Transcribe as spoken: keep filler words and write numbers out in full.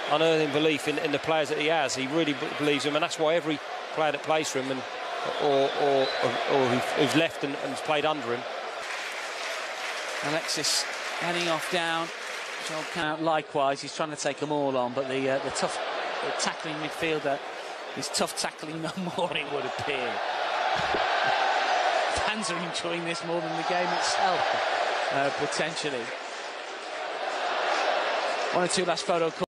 unearthing belief in, in the players that he has. He really b believes in them, and that's why every player that plays for him and or or, or, or who's left and, and has played under him. Alexis heading off down. Joel Count likewise, he's trying to take them all on, but the uh, the tough the tackling midfielder is tough tackling no more, it would appear. Fans are enjoying this more than the game itself, uh, potentially. One or two last photo calls.